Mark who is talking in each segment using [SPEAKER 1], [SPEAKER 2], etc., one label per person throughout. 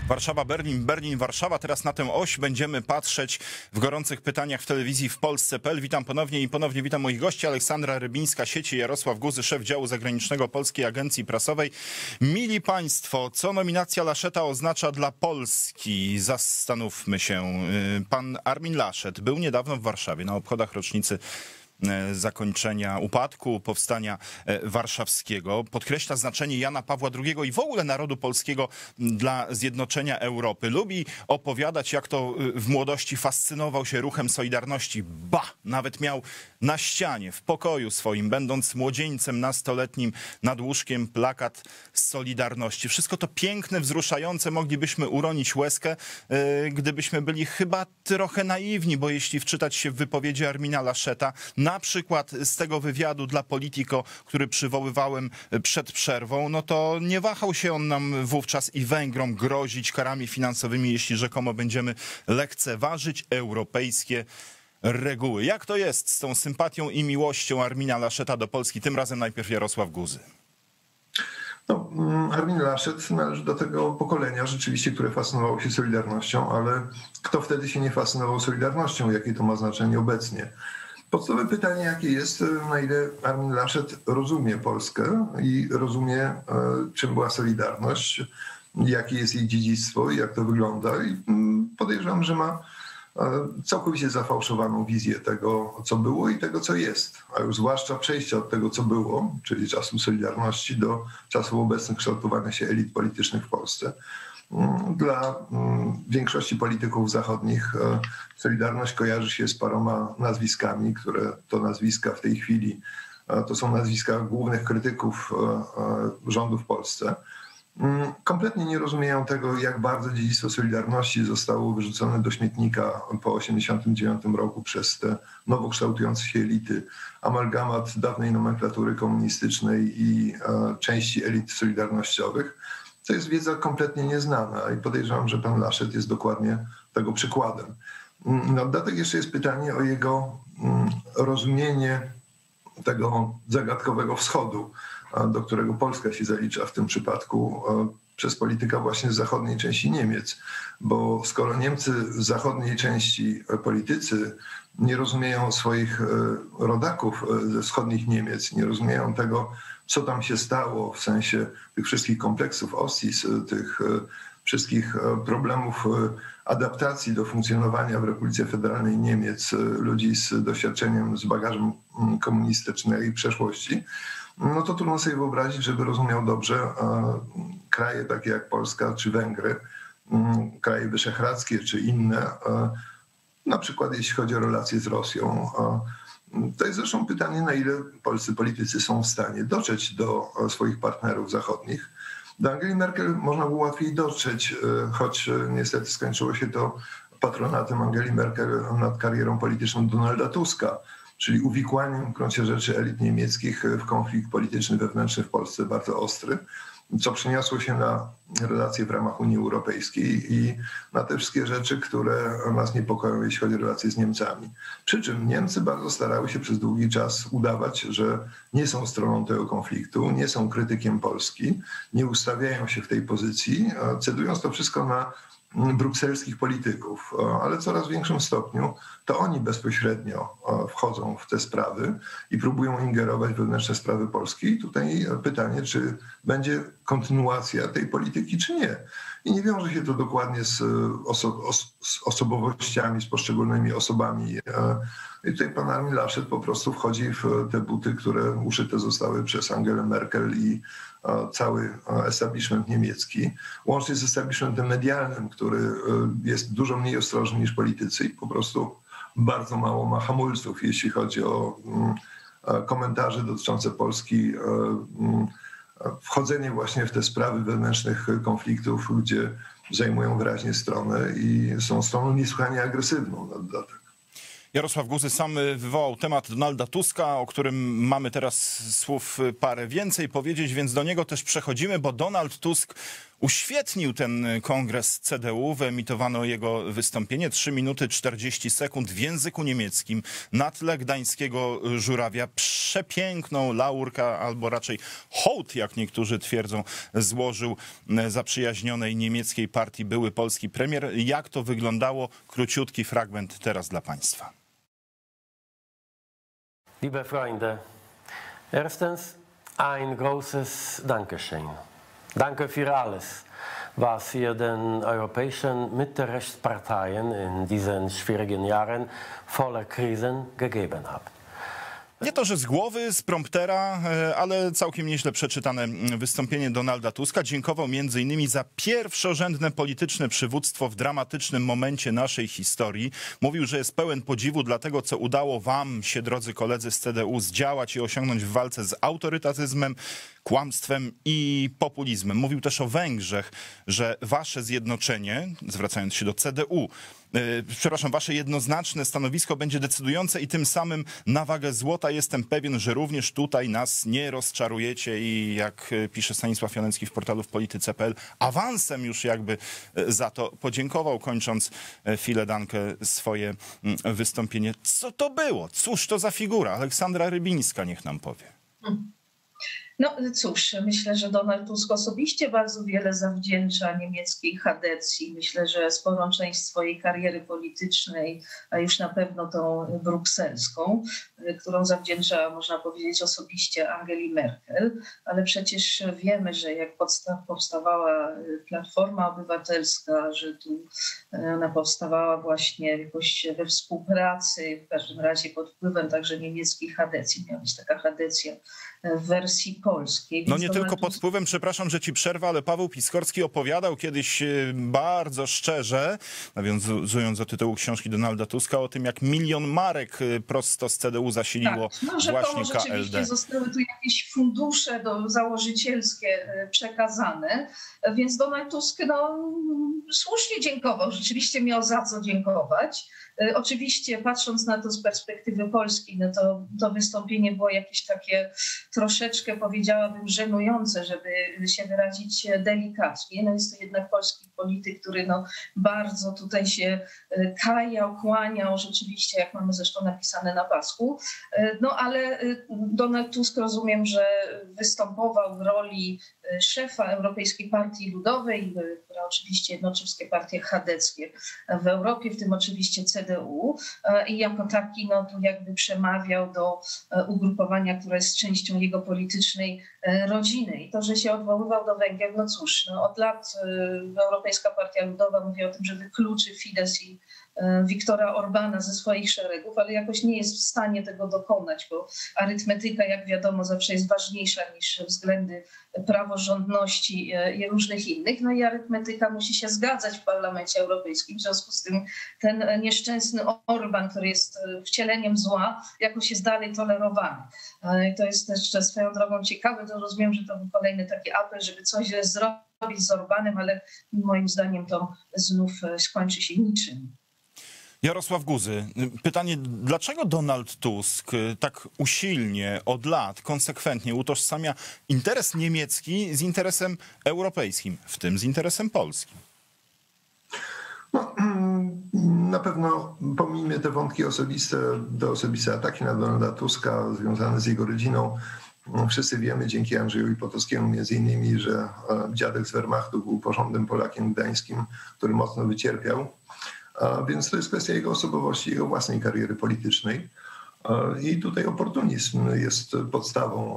[SPEAKER 1] Warszawa, Berlin, Berlin, Warszawa. Teraz na tę oś będziemy patrzeć w gorących pytaniach w telewizji w Polsce.pl. Witam ponownie i ponownie witam moich gości. Aleksandra Rybińska, sieci, Jarosław Guzy, szef działu zagranicznego Polskiej Agencji Prasowej. Mili Państwo, co nominacja Laszeta oznacza dla Polski? Zastanówmy się. Pan Armin Laschet był niedawno w Warszawie na obchodach rocznicy zakończenia upadku, powstania warszawskiego. Podkreśla znaczenie Jana Pawła II i w ogóle narodu polskiego dla zjednoczenia Europy. Lubi opowiadać, jak to w młodości fascynował się ruchem Solidarności. Nawet miał na ścianie, w pokoju swoim, będąc młodzieńcem nastoletnim, nad łóżkiem plakat z Solidarności. Wszystko to piękne, wzruszające. Moglibyśmy uronić łezkę, gdybyśmy byli chyba trochę naiwni, bo jeśli wczytać się w wypowiedzi Armina Lascheta, na przykład z tego wywiadu dla Politico, który przywoływałem przed przerwą, no to nie wahał się on nam wówczas i Węgrom grozić karami finansowymi, jeśli rzekomo będziemy lekceważyć europejskie reguły. Jak to jest z tą sympatią i miłością Armina Lascheta do Polski? Tym razem najpierw Jarosław Guzy.
[SPEAKER 2] No, Armin Laschet należy do tego pokolenia rzeczywiście, które fascynowało się Solidarnością, ale kto wtedy się nie fascynował Solidarnością? Jakie to ma znaczenie obecnie? Podstawowe pytanie, jakie jest, na ile Armin Laschet rozumie Polskę i rozumie, czym była Solidarność, jakie jest jej dziedzictwo i jak to wygląda. I podejrzewam, że ma całkowicie zafałszowaną wizję tego, co było i tego, co jest. A już zwłaszcza przejścia od tego, co było, czyli czasu Solidarności, do czasów obecnych kształtowania się elit politycznych w Polsce. Dla większości polityków zachodnich Solidarność kojarzy się z paroma nazwiskami, które to nazwiska w tej chwili to są nazwiska głównych krytyków rządu w Polsce. Kompletnie nie rozumieją tego, jak bardzo dziedzictwo Solidarności zostało wyrzucone do śmietnika po 1989 roku przez te nowo kształtujące się elity, amalgamat dawnej nomenklatury komunistycznej i części elit solidarnościowych. To jest wiedza kompletnie nieznana i podejrzewam, że pan Laschet jest dokładnie tego przykładem. Na dodatek jeszcze jest pytanie o jego rozumienie tego zagadkowego wschodu, do którego Polska się zalicza w tym przypadku przez polityka właśnie z zachodniej części Niemiec. Bo skoro Niemcy z zachodniej części politycy nie rozumieją swoich rodaków ze wschodnich Niemiec, nie rozumieją tego, co tam się stało w sensie tych wszystkich kompleksów OSIS, tych wszystkich problemów adaptacji do funkcjonowania w Republice Federalnej Niemiec ludzi z doświadczeniem, z bagażem komunistycznej przeszłości, no to trudno sobie wyobrazić, żeby rozumiał dobrze kraje takie jak Polska czy Węgry, kraje wyszehradzkie czy inne, na przykład jeśli chodzi o relacje z Rosją. To jest zresztą pytanie, na ile polscy politycy są w stanie dotrzeć do swoich partnerów zachodnich. Do Angeli Merkel można było łatwiej dotrzeć, choć niestety skończyło się to patronatem Angeli Merkel nad karierą polityczną Donalda Tuska, czyli uwikłaniem w gruncie rzeczy elit niemieckich w konflikt polityczny wewnętrzny w Polsce bardzo ostry, co przeniosło się na relacje w ramach Unii Europejskiej i na te wszystkie rzeczy, które nas niepokoją, jeśli chodzi o relacje z Niemcami. Przy czym Niemcy bardzo starały się przez długi czas udawać, że nie są stroną tego konfliktu, nie są krytykiem Polski, nie ustawiają się w tej pozycji, cedując to wszystko na brukselskich polityków, ale w coraz większym stopniu to oni bezpośrednio wchodzą w te sprawy i próbują ingerować w wewnętrzne sprawy Polski. I tutaj pytanie, czy będzie kontynuacja tej polityki, czy nie. I nie wiąże się to dokładnie z osobowościami, z poszczególnymi osobami. I tutaj pan Armin Laschet po prostu wchodzi w te buty, które uszyte zostały przez Angelę Merkel i cały establishment niemiecki, łącznie z establishmentem medialnym, który jest dużo mniej ostrożny niż politycy i po prostu bardzo mało ma hamulców, jeśli chodzi o komentarze dotyczące Polski, wchodzenie właśnie w te sprawy wewnętrznych konfliktów, gdzie zajmują wyraźnie stronę i są stroną niesłychanie agresywną na dodatek.
[SPEAKER 1] Jarosław Guzy sam wywołał temat Donalda Tuska, o którym mamy teraz słów parę więcej powiedzieć, więc do niego też przechodzimy, bo Donald Tusk uświetnił ten kongres CDU. Wyemitowano jego wystąpienie 3 minuty 40 sekund w języku niemieckim na tle gdańskiego żurawia. Przepiękną laurkę, albo raczej hołd, jak niektórzy twierdzą, złożył zaprzyjaźnionej niemieckiej partii były polski premier. Jak to wyglądało? Króciutki fragment teraz dla państwa.
[SPEAKER 3] Liebe Freunde, erstens ein großes Dankeschön. Danke für alles, was ihr den europäischen Mittelrechtsparteien in diesen schwierigen Jahren voller Krisen gegeben habt.
[SPEAKER 1] Nie to, że z głowy, z promptera, ale całkiem nieźle przeczytane wystąpienie Donalda Tuska. Dziękował m.in. za pierwszorzędne polityczne przywództwo w dramatycznym momencie naszej historii. Mówił, że jest pełen podziwu dla tego, co udało wam się, drodzy koledzy z CDU, zdziałać i osiągnąć w walce z autorytaryzmem, kłamstwem i populizmem. Mówił też o Węgrzech, że wasze zjednoczenie, zwracając się do CDU, wasze jednoznaczne stanowisko będzie decydujące i tym samym na wagę złota jestem pewien, że również tutaj nas nie rozczarujecie i jak pisze Stanisław Jeleński w portalu wpolityce.pl, awansem już jakby za to podziękował, kończąc filedankę swoje wystąpienie. Co to było? Cóż to za figura? Aleksandra Rybińska niech nam powie.
[SPEAKER 4] No cóż, myślę, że Donald Tusk osobiście bardzo wiele zawdzięcza niemieckiej chadecji. Myślę, że sporą część swojej kariery politycznej, a już na pewno tą brukselską, którą zawdzięcza, można powiedzieć, osobiście Angeli Merkel. Ale przecież wiemy, że jak powstawała Platforma Obywatelska, że tu ona powstawała właśnie jakoś we współpracy, w każdym razie pod wpływem także niemieckiej chadecji. Miała być taka chadecja w wersji polskiej.
[SPEAKER 1] No nie tylko pod wpływem, przepraszam, że ci przerwę, ale Paweł Piskorski opowiadał kiedyś bardzo szczerze, nawiązując do tytułu książki Donalda Tuska, o tym, jak 1 000 000 marek prosto z CDU zasiliło właśnie KLD.
[SPEAKER 4] Rzeczywiście zostały tu jakieś fundusze założycielskie przekazane, więc Donald Tusk słusznie dziękował, rzeczywiście miał za co dziękować. Oczywiście patrząc na to z perspektywy polskiej, no to wystąpienie było jakieś takie troszeczkę, powiedziałabym, żenujące, żeby się wyrazić delikatnie. No jest to jednak polski polityk, który bardzo tutaj się kajał, kłaniał, rzeczywiście, jak mamy zresztą napisane na pasku. No ale Donald Tusk, rozumiem, że występował w roli szefa Europejskiej Partii Ludowej, która oczywiście jednoczy wszystkie partie chadeckie w Europie, w tym oczywiście CDU, i jako taki tu jakby przemawiał do ugrupowania, które jest częścią jego politycznej rodziny. I to, że się odwoływał do Węgier, no cóż, od lat Europejska Partia Ludowa mówi o tym, że wykluczy Fidesz i Viktora Orbana ze swoich szeregów, ale jakoś nie jest w stanie tego dokonać, bo arytmetyka, jak wiadomo, zawsze jest ważniejsza niż względy praworządności i różnych innych. No i arytmetyka musi się zgadzać w Parlamencie Europejskim. W związku z tym ten nieszczęsny Orban, który jest wcieleniem zła, jakoś jest dalej tolerowany. I to jest też swoją drogą ciekawe, to rozumiem, że to był kolejny taki apel, żeby coś zrobić z Orbanem, ale moim zdaniem to znów skończy się niczym.
[SPEAKER 1] Jarosław Guzy, pytanie, dlaczego Donald Tusk tak usilnie od lat, konsekwentnie utożsamia interes niemiecki z interesem europejskim, w tym z interesem polskim?
[SPEAKER 2] No, na pewno pomijmy te wątki osobiste ataki na Donalda Tuska związane z jego rodziną. Wszyscy wiemy dzięki Andrzejowi Potockiemu między innymi, że dziadek z Wehrmachtu był porządnym Polakiem gdańskim, który mocno wycierpiał. Więc to jest kwestia jego osobowości, jego własnej kariery politycznej. I tutaj oportunizm jest podstawą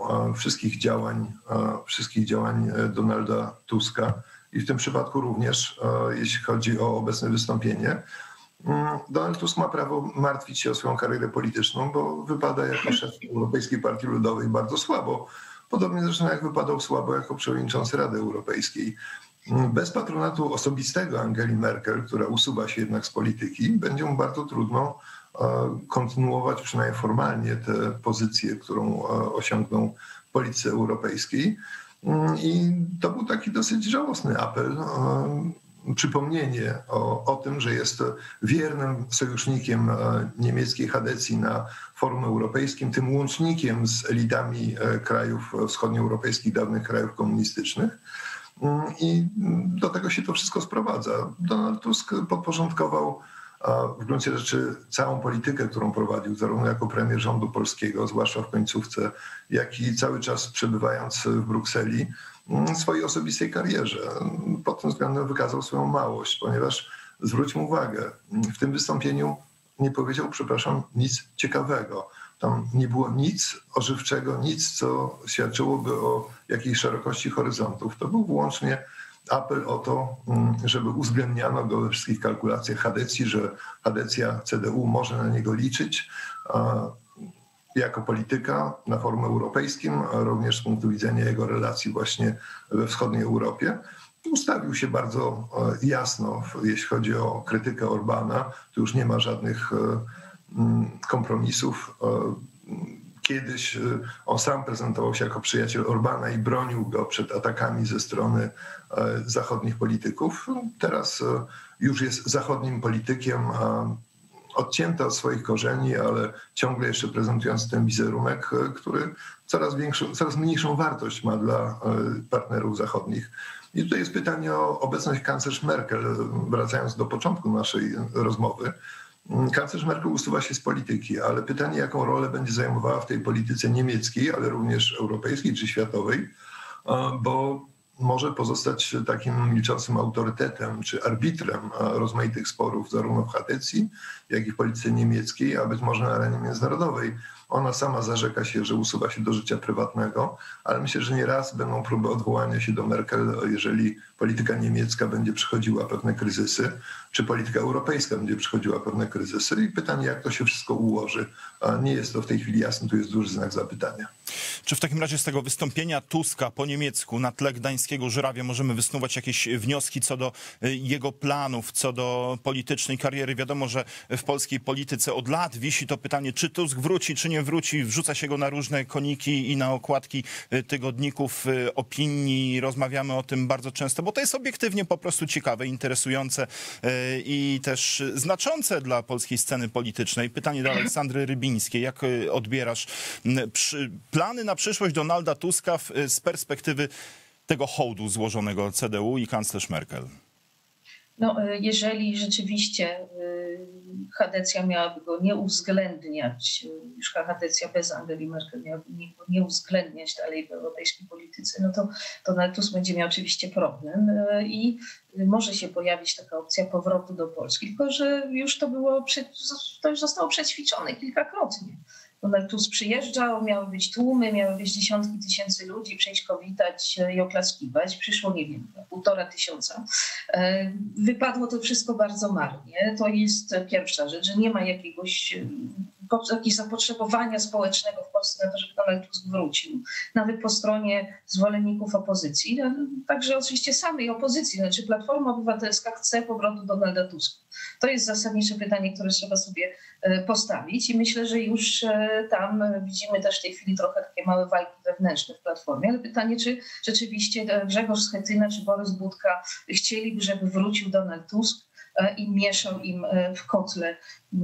[SPEAKER 2] wszystkich działań Donalda Tuska. I w tym przypadku również, jeśli chodzi o obecne wystąpienie, Donald Tusk ma prawo martwić się o swoją karierę polityczną, bo wypada jako szef Europejskiej Partii Ludowej bardzo słabo. Podobnie zresztą jak wypadał słabo jako przewodniczący Rady Europejskiej. Bez patronatu osobistego Angeli Merkel, która usuwa się jednak z polityki, będzie mu bardzo trudno kontynuować przynajmniej formalnie tę pozycję, którą osiągnął w polityce europejskiej. I to był taki dosyć żałosny apel, przypomnienie o tym, że jest wiernym sojusznikiem niemieckiej chadecji na forum europejskim, tym łącznikiem z elitami krajów wschodnioeuropejskich, dawnych krajów komunistycznych. I do tego się to wszystko sprowadza. Donald Tusk podporządkował w gruncie rzeczy całą politykę, którą prowadził, zarówno jako premier rządu polskiego, zwłaszcza w końcówce, jak i cały czas przebywając w Brukseli, swojej osobistej karierze. Pod tym względem wykazał swoją małość, ponieważ zwróćmy uwagę, w tym wystąpieniu nie powiedział, przepraszam, nic ciekawego. Tam nie było nic ożywczego, nic, co świadczyłoby o jakiejś szerokości horyzontów. To był wyłącznie apel o to, żeby uwzględniano go we wszystkich kalkulacjach Hadecji, że Hadecja CDU może na niego liczyć jako polityka na forum europejskim, a również z punktu widzenia jego relacji właśnie we wschodniej Europie. Ustawił się bardzo jasno, jeśli chodzi o krytykę Orbana. Tu już nie ma żadnych kompromisów. Kiedyś on sam prezentował się jako przyjaciel Orbana i bronił go przed atakami ze strony zachodnich polityków. Teraz już jest zachodnim politykiem, odcięty od swoich korzeni, ale ciągle jeszcze prezentując ten wizerunek, który coraz mniejszą wartość ma dla partnerów zachodnich. I tutaj jest pytanie o obecność kanclerz Merkel, wracając do początku naszej rozmowy. Kanclerz Merkel usuwa się z polityki, ale pytanie, jaką rolę będzie zajmowała w tej polityce niemieckiej, ale również europejskiej czy światowej, bo może pozostać takim milczącym autorytetem czy arbitrem rozmaitych sporów zarówno w Hadecji, jak i w polityce niemieckiej, a być może na arenie międzynarodowej. Ona sama zarzeka się, że usuwa się do życia prywatnego, ale myślę, że nie raz będą próby odwołania się do Merkel, jeżeli polityka niemiecka będzie przechodziła pewne kryzysy, czy polityka europejska będzie przechodziła pewne kryzysy. I pytanie, jak to się wszystko ułoży. A nie jest to w tej chwili jasne, tu jest duży znak zapytania.
[SPEAKER 1] Czy w takim razie z tego wystąpienia Tuska po niemiecku na tle gdańskiego żurawia możemy wysnuwać jakieś wnioski co do jego planów, co do politycznej kariery? Wiadomo, że w polskiej polityce od lat wisi to pytanie, czy Tusk wróci, czy nie wróci. Wrzuca się go na różne koniki i na okładki tygodników opinii. Rozmawiamy o tym bardzo często, bo to jest obiektywnie po prostu ciekawe, interesujące i też znaczące dla polskiej sceny politycznej. Pytanie do Aleksandry Rybińskiej. Jak odbierasz plany na przyszłość Donalda Tuska z perspektywy tego hołdu złożonego CDU i kanclerz Merkel?
[SPEAKER 4] No, jeżeli rzeczywiście Hadecja miałaby go nie uwzględniać, już Hadecja bez Angeli Merkel miałaby go nie uwzględniać dalej w europejskiej polityce, no to Donald Tusk będzie miał oczywiście problem i może się pojawić taka opcja powrotu do Polski, tylko że już to już zostało przećwiczone kilkakrotnie. Donald Tusk przyjeżdżał, miały być tłumy, miały być dziesiątki tysięcy ludzi, przyjść powitać i oklaskiwać. Przyszło, nie wiem, 1500. Wypadło to wszystko bardzo marnie. To jest pierwsza rzecz, że nie ma jakiegoś zapotrzebowania społecznego w Polsce na to, żeby Donald Tusk wrócił. Nawet po stronie zwolenników opozycji. Także oczywiście samej opozycji, znaczy Platforma Obywatelska chce powrotu Donalda Tuska. To jest zasadnicze pytanie, które trzeba sobie postawić i myślę, że już tam widzimy też w tej chwili trochę takie małe walki wewnętrzne w Platformie, ale pytanie, czy rzeczywiście Grzegorz Schetyna czy Borys Budka chcieliby, żeby wrócił Donald Tusk i mieszał im w kotle,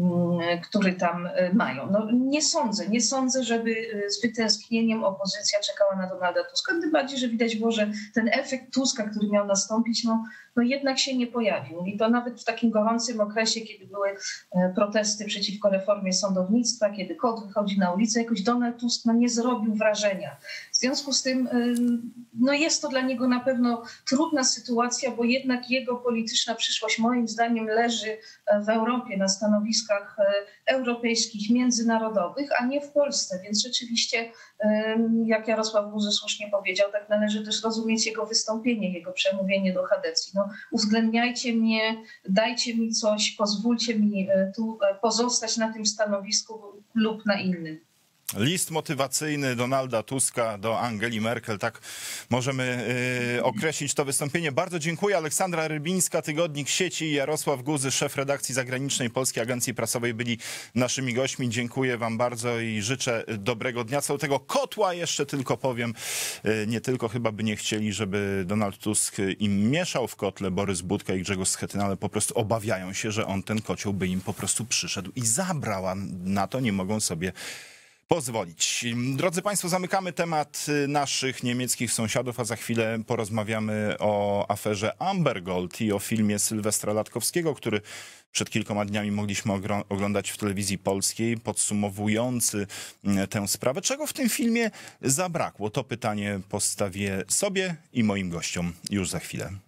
[SPEAKER 4] który tam mają. No, nie sądzę, żeby z wytęsknieniem opozycja czekała na Donalda Tuska, tym bardziej, że widać było, że ten efekt Tuska, który miał nastąpić, no jednak się nie pojawił. I to nawet w takim gorącym okresie, kiedy były protesty przeciwko reformie sądownictwa, kiedy KOD wychodzi na ulicę, jakoś Donald Tusk nie zrobił wrażenia. W związku z tym jest to dla niego na pewno trudna sytuacja, bo jednak jego polityczna przyszłość moim zdaniem leży w Europie na stanowiskach europejskich, międzynarodowych, a nie w Polsce. Więc rzeczywiście, jak Jarosław Guzy słusznie powiedział, tak należy też rozumieć jego wystąpienie, jego przemówienie do Hadecji. No, uwzględniajcie mnie, dajcie mi coś, pozwólcie mi tu pozostać na tym stanowisku lub na innym.
[SPEAKER 1] List motywacyjny Donalda Tuska do Angeli Merkel, tak możemy określić to wystąpienie. Bardzo dziękuję. Aleksandra Rybińska, Tygodnik Sieci, i Jarosław Guzy, szef redakcji zagranicznej Polskiej Agencji Prasowej, byli naszymi gośćmi. Dziękuję wam bardzo i życzę dobrego dnia. Co do tego kotła jeszcze tylko powiem, nie tylko chyba by nie chcieli, żeby Donald Tusk im mieszał w kotle, Borys Budka i Grzegorz Schetyna, ale po prostu obawiają się, że on ten kocioł by im po prostu przyszedł i zabrał, a na to nie mogą sobie pozwolić. Drodzy Państwo, zamykamy temat naszych niemieckich sąsiadów, a za chwilę porozmawiamy o aferze Amber Gold i o filmie Sylwestra Latkowskiego, który przed kilkoma dniami mogliśmy oglądać w telewizji polskiej, podsumowujący tę sprawę. Czego w tym filmie zabrakło? To pytanie postawię sobie i moim gościom już za chwilę.